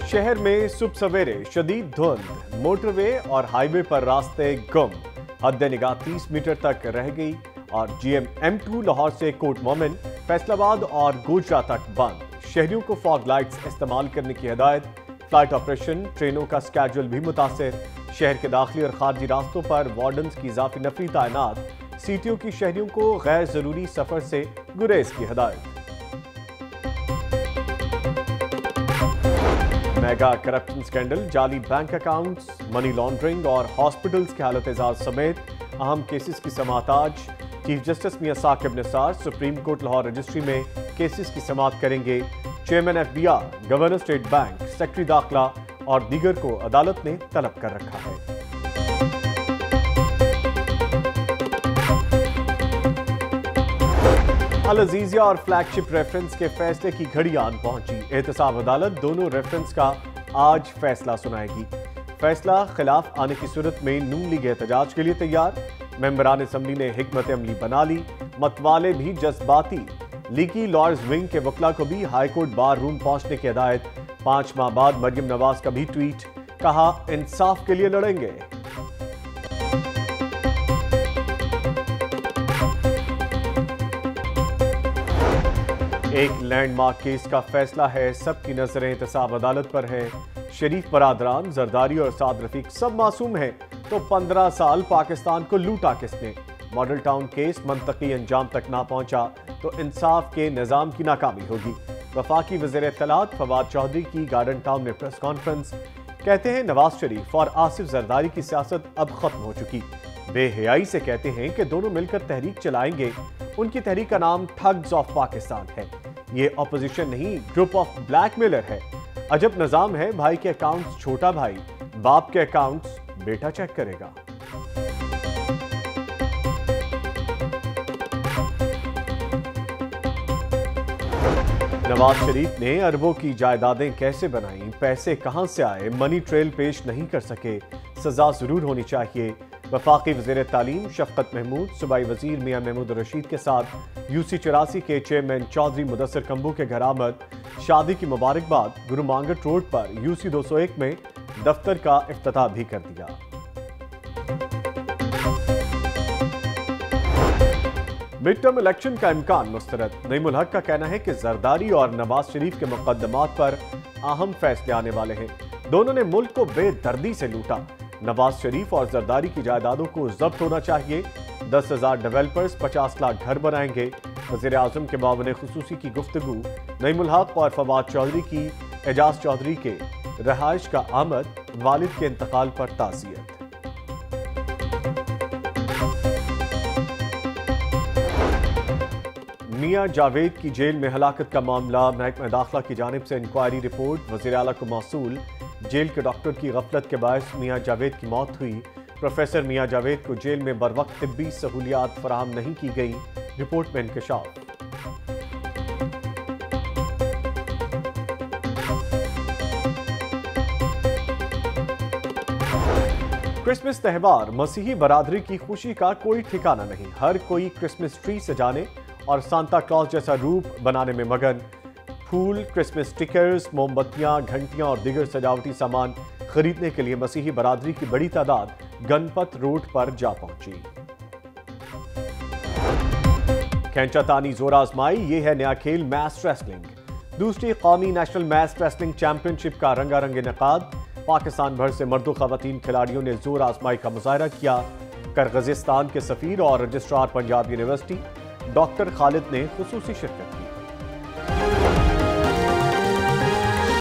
शहर में सुबह सवेरे शदीद धुंध, मोटरवे और हाईवे पर रास्ते गुम, हद निगाह 30 मीटर तक रह गई और GM M2 लाहौर से कोट मोमिन, फैसलाबाद और गोजरा तक बंद। शहरियों को फॉग लाइट्स इस्तेमाल करने की हिदायत। फ्लाइट ऑपरेशन, ट्रेनों का स्केड्यूल भी मुतासिर। शहर के दाखिली और खारजी रास्तों पर वार्डन्स की इजाफी नफरी तैनात। सीटियों की शहरियों को गैर जरूरी सफर से गुरेज की हिदायत। मेगा करप्शन स्कैंडल, जाली बैंक अकाउंट्स, मनी लॉन्ड्रिंग और हॉस्पिटल्स के हालत एजाज समेत अहम केसेस की समाअत आज। Chief justice Mian Saqib Nisar supreme court Lahore registry में केसेस की समाअत करेंगे। Chairman FBR, governor state bank, secretary दाखिला और दीगर को अदालत ने तलब कर रखा है। अल अजीजिया और फ्लैगशिप रेफरेंस के फैसले की घड़ी आन पहुंची। एहतसाब अदालत दोनों रेफरेंस का आज फैसला सुनाएगी। फैसला खिलाफ आने की सूरत में नून लीग एहतजाज के लिए तैयार। मेंबरान असम्बली ने हिकमत अमली बना ली। मतवाले भी जज्बाती। लीगी लॉर्ड्स विंग के वकला को भी हाईकोर्ट बार रूम पहुंचने की हिदायत। 5 माह बाद मरियम नवाज का भी ट्वीट, कहा इंसाफ के लिए लड़ेंगे। एक लैंडमार्क केस का फैसला है, सबकी नजरें एहतसाब अदालत पर है। शरीफ बरादरान जरदारी और साद रफीक सब मासूम हैं, तो 15 साल पाकिस्तान को लूटा किसने? मॉडल टाउन केस मंतकी अंजाम तक ना पहुंचा तो इंसाफ के निजाम की नाकामी होगी। वफाकी वज़ीर इत्तलात फवाद चौधरी की गार्डन टाउन में प्रेस कॉन्फ्रेंस। कहते हैं नवाज शरीफ और आसिफ जरदारी की सियासत अब खत्म हो चुकी। बेहयाई से कहते हैं कि दोनों मिलकर तहरीक चलाएंगे। उनकी तहरीक का नाम ठग्स ऑफ पाकिस्तान है। ये ऑपोजिशन नहीं, ग्रुप ऑफ ब्लैकमेलर है। अजब निजाम है, भाई के अकाउंट्स छोटा भाई, बाप के अकाउंट्स बेटा चेक करेगा। नवाज शरीफ ने अरबों की जायदादें कैसे बनाई, पैसे कहां से आए, मनी ट्रेल पेश नहीं कर सके, सजा जरूर होनी चाहिए। वफाकी वज़ीर तालीम शफकत महमूद सूबाई वजीर मियां महमूद रशीद के साथ UC 84 के चेयरमैन चौधरी मुदस्सिर कंबू के घर आमद। शादी की मुबारकबाद। गुरु मांगट रोड पर UC 201 में दफ्तर का इफ्तिताह भी कर दिया। मिड टर्म इलेक्शन का इम्कान मुस्तरद। नईमुल हक का कहना है कि जरदारी और नवाज शरीफ के मुकदमात पर अहम फैसले आने वाले हैं। दोनों ने मुल्क को बेदर्दी से लूटा। नवाज शरीफ और जरदारी की जायदादों को जब्त होना चाहिए। 10,000 डेवलपर्स 50 लाख घर बनाएंगे। वज़ीर आज़म के मामले खुसूसी की गुफ्तगू। नईमुल हक और फवाद चौधरी की एजाज चौधरी के रहाइश का आमद। वालिद के इंतकाल पर ताज़ियत। मियां जावेद की जेल में हलाकत का मामला। महकमा दाखिला की जानिब से इंक्वायरी रिपोर्ट वज़ीर आला को मौसूल। जेल के डॉक्टर की गफलत के बायस मियां जावेद की मौत हुई। प्रोफेसर मियां जावेद को जेल में बरवक्त तिब्बी सहूलियात फराहम नहीं की गई। रिपोर्ट में इंकशाफ। क्रिसमस त्यौहार, मसीही बरादरी की खुशी का कोई ठिकाना नहीं। हर कोई क्रिसमस ट्री सजाने और सांता क्लॉज जैसा रूप बनाने में मगन। फूल, क्रिसमस स्टिकर्स, मोमबत्तियां, घंटियां और दीगर सजावटी सामान खरीदने के लिए मसीही बरादरी की बड़ी तादाद गणपत रोड पर जा पहुंची। खेंचा तानी जोर आजमाई, ये है नया खेल मैस रेसलिंग। दूसरी कौमी नेशनल मैस रेसलिंग चैंपियनशिप का रंगारंग इनेकाद। पाकिस्तान भर से मर्दो खवातीन खिलाड़ियों ने जोर आजमाई का मुजाहरा किया। किर्गिस्तान के सफीर और registrar Punjab university doctor Khalid ने खुसूसी शिरकत।